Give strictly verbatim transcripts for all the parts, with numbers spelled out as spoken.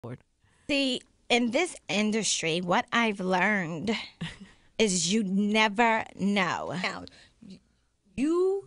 See, in this industry, what I've learned is you never know. Now, you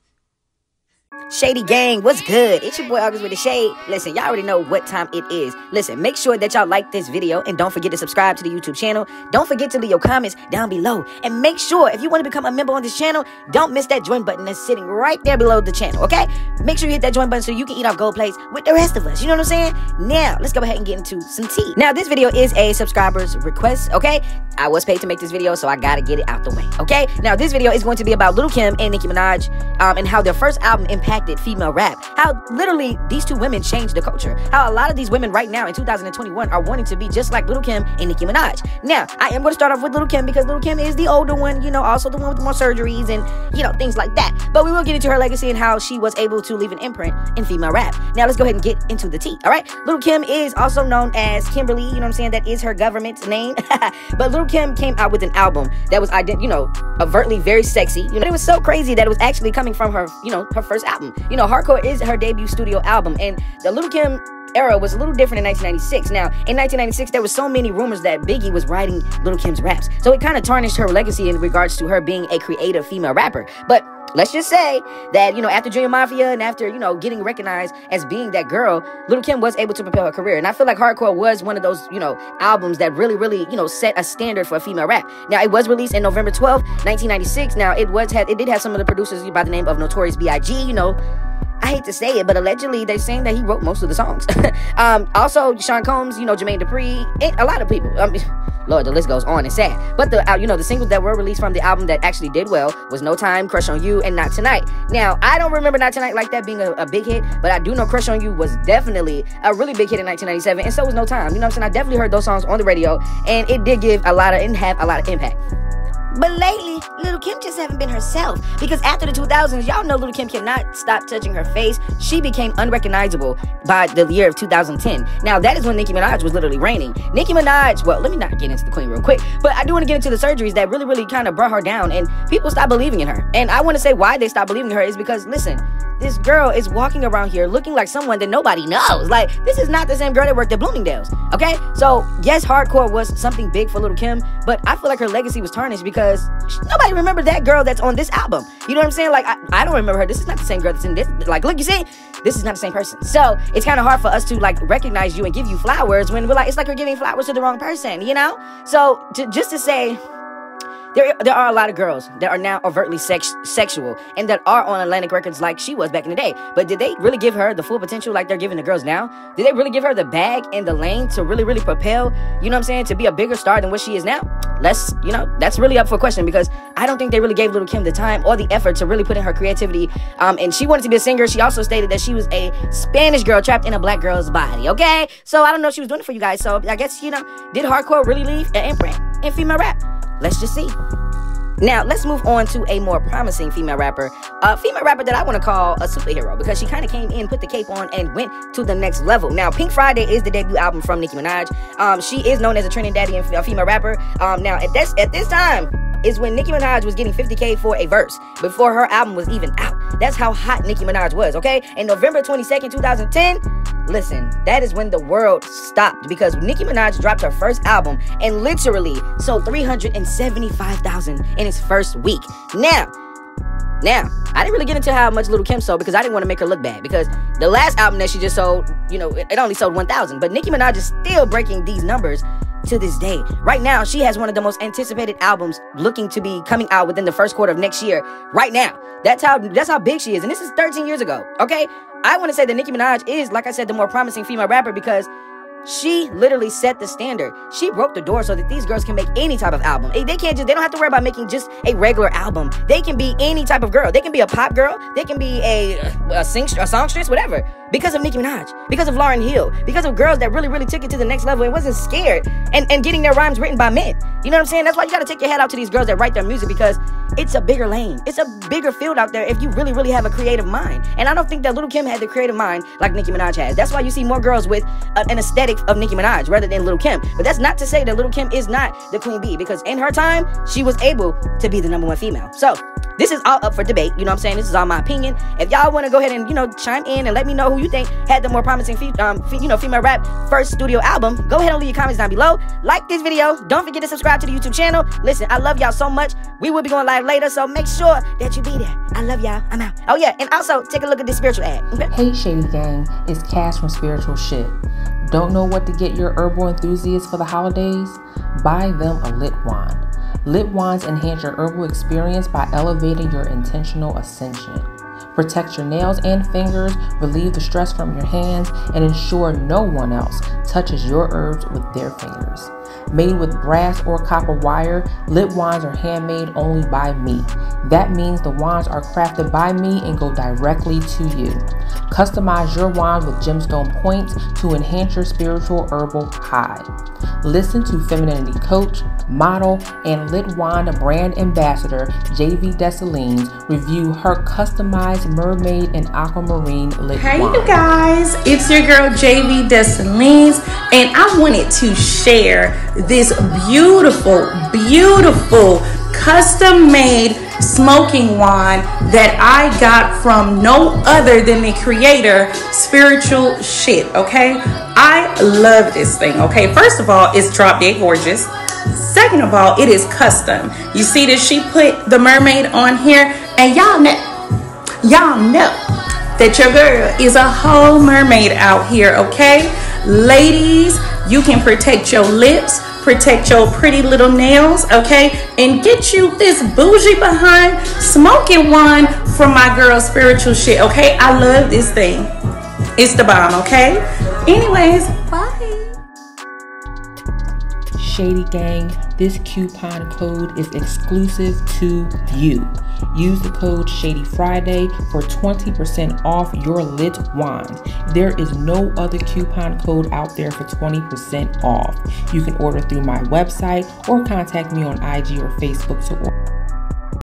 Shady gang, what's good? It's your boy August with the Shade. Listen, y'all already know what time it is. Listen, make sure that y'all like this video and don't forget to subscribe to the YouTube channel. Don't forget to leave your comments down below. And make sure, if you want to become a member on this channel, don't miss that join button that's sitting right there below the channel, okay? Make sure you hit that join button so you can eat off gold plates with the rest of us. You know what I'm saying? Now, let's go ahead and get into some tea. Now, this video is a subscriber's request, okay? I was paid to make this video, so I gotta get it out the way, okay? Now, this video is going to be about Lil' Kim and Nicki Minaj um, and how their first album impacted female rap. How literally these two women changed the culture. How a lot of these women right now in two thousand twenty-one are wanting to be just like Lil' Kim and Nicki Minaj. Now, I am going to start off with Lil' Kim because Lil' Kim is the older one, you know, also the one with more surgeries and, you know, things like that. But we will get into her legacy and how she was able to leave an imprint in female rap. Now, let's go ahead and get into the tea, all right? Lil' Kim is also known as Kimberly, you know what I'm saying? That is her government name. But Lil' Kim came out with an album that was, you know, overtly very sexy. You know, it was so crazy that it was actually coming from her, you know, her first album. You know, Hardcore is her debut studio album, and the Lil' Kim era was a little different in nineteen ninety-six. Now, in nineteen ninety-six, there was so many rumors that Biggie was writing Lil' Kim's raps, so it kind of tarnished her legacy in regards to her being a creative female rapper. But let's just say that, you know, after Junior Mafia and after, you know, getting recognized as being that girl, Lil' Kim was able to propel her career. And I feel like Hardcore was one of those, you know, albums that really, really, you know, set a standard for female rap. Now, it was released in November twelfth, nineteen ninety-six. Now, it was had it did have some of the producers by the name of Notorious B I G, you know. I hate to say it, but allegedly they're saying that he wrote most of the songs. um, also, Sean Combs, you know, Jermaine Dupri, and a lot of people. Um, Lord, the list goes on. It's sad. But the uh, you know, the singles that were released from the album that actually did well was No Time, Crush on You, and Not Tonight. Now, I don't remember Not Tonight like that being a, a big hit, but I do know Crush on You was definitely a really big hit in nineteen ninety-seven, and so was No Time. You know what I'm saying? I definitely heard those songs on the radio, and it did give a lot of, and have a lot of impact. But lately, Lil' Kim just haven't been herself. Because after the two thousands, y'all know Lil' Kim cannot stop touching her face. She became unrecognizable by the year of two thousand ten. Now, that is when Nicki Minaj was literally reigning. Nicki Minaj, well, let me not get into the queen real quick, but I do want to get into the surgeries that really, really kind of brought her down, and people stopped believing in her. And I want to say why they stopped believing in her is because, listen, this girl is walking around here looking like someone that nobody knows. Like, this is not the same girl that worked at Bloomingdale's, okay? So, yes, Hardcore was something big for Lil' Kim, but I feel like her legacy was tarnished because nobody remembered that girl that's on this album. You know what I'm saying? Like, I, I don't remember her. This is not the same girl that's in this. Like, look, you see? This is not the same person. So, it's kind of hard for us to, like, recognize you and give you flowers when we're like, it's like you're giving flowers to the wrong person, you know? So, to, just to say, There, there are a lot of girls that are now overtly sex, sexual and that are on Atlantic Records like she was back in the day. But did they really give her the full potential like they're giving the girls now? Did they really give her the bag and the lane to really, really propel, you know what I'm saying, to be a bigger star than what she is now? Let's, you know, that's really up for question because I don't think they really gave Lil' Kim the time or the effort to really put in her creativity. Um, and she wanted to be a singer. She also stated that she was a Spanish girl trapped in a black girl's body, okay? So I don't know if she was doing it for you guys. So I guess, you know, did Hardcore really leave an imprint in female rap? Let's just see. Now, let's move on to a more promising female rapper. A female rapper that I want to call a superhero because she kind of came in, put the cape on, and went to the next level. Now, Pink Friday is the debut album from Nicki Minaj. Um, she is known as a Trinidadian female rapper. Um, now, at this, at this time is when Nicki Minaj was getting fifty K for a verse before her album was even out. That's how hot Nicki Minaj was, okay? And November twenty-second, two thousand ten, listen, that is when the world stopped because Nicki Minaj dropped her first album and literally sold three hundred seventy-five thousand in its first week. Now, now, I didn't really get into how much Lil' Kim sold because I didn't want to make her look bad because the last album that she just sold, you know, it, it only sold one thousand. But Nicki Minaj is still breaking these numbers to this day. Right now, she has one of the most anticipated albums looking to be coming out within the first quarter of next year. Right now. That's how that's how big she is. And this is thirteen years ago, okay? I want to say that Nicki Minaj is, like I said, the more promising female rapper because she literally set the standard. She broke the door so that these girls can make any type of album. They can't just, they don't have to worry about making just a regular album. They can be any type of girl. They can be a pop girl. They can be a, a, sing, a songstress, whatever. Because of Nicki Minaj. Because of Lauryn Hill. Because of girls that really, really took it to the next level and wasn't scared. And, and getting their rhymes written by men. You know what I'm saying? That's why you got to take your head out to these girls that write their music because it's a bigger lane. It's a bigger field out there if you really, really have a creative mind. And I don't think that Lil' Kim had the creative mind like Nicki Minaj has. That's why you see more girls with a, an aesthetic of Nicki Minaj rather than Lil' Kim. But that's not to say that Lil' Kim is not the queen bee because in her time, she was able to be the number one female. So, this is all up for debate. You know what I'm saying? This is all my opinion. If y'all want to go ahead and, you know, chime in and let me know who you think had the more promising, fe um, fe you know, female rap first studio album, go ahead and leave your comments down below. Like this video. Don't forget to subscribe to the YouTube channel. Listen, I love y'all so much. We will be going live later, so make sure that you be there. I love y'all. I'm out. Oh, yeah, and also take a look at this spiritual ad. Okay? Hey, Shady Gang. It's Cash from Spiritual Shit. Don't know what to get your herbal enthusiasts for the holidays? Buy them a lit wand. Lit wands enhance your herbal experience by elevating your intentional ascension. Protect your nails and fingers, relieve the stress from your hands, and ensure no one else touches your herbs with their fingers. Made with brass or copper wire, lit wands are handmade only by me. That means the wands are crafted by me and go directly to you. Customize your wand with gemstone points to enhance your spiritual herbal high. Listen to femininity coach, model, and lit wand brand ambassador J V Dessalines review her customized mermaid and aquamarine lit hey wand. Hey you guys, it's your girl J V Dessalines, and I wanted to share this beautiful, beautiful custom-made smoking wand that I got from no other than the creator, Spiritual Shit, okay? I love this thing, okay? First of all, it's drop dead gorgeous. Second of all, it is custom. You see that she put the mermaid on here, and y'all know, y'all know that your girl is a whole mermaid out here, okay? Ladies, you can protect your lips, protect your pretty little nails, okay, and get you this bougie behind smoking wand from my girl Spiritual Shit, okay? I love this thing. It's the bomb, okay? Anyways, bye. Shady Gang, this coupon code is exclusive to you. Use the code Shady Friday for twenty percent off your lit wands. There is no other coupon code out there for twenty percent off. You can order through my website or contact me on I G or Facebook to order.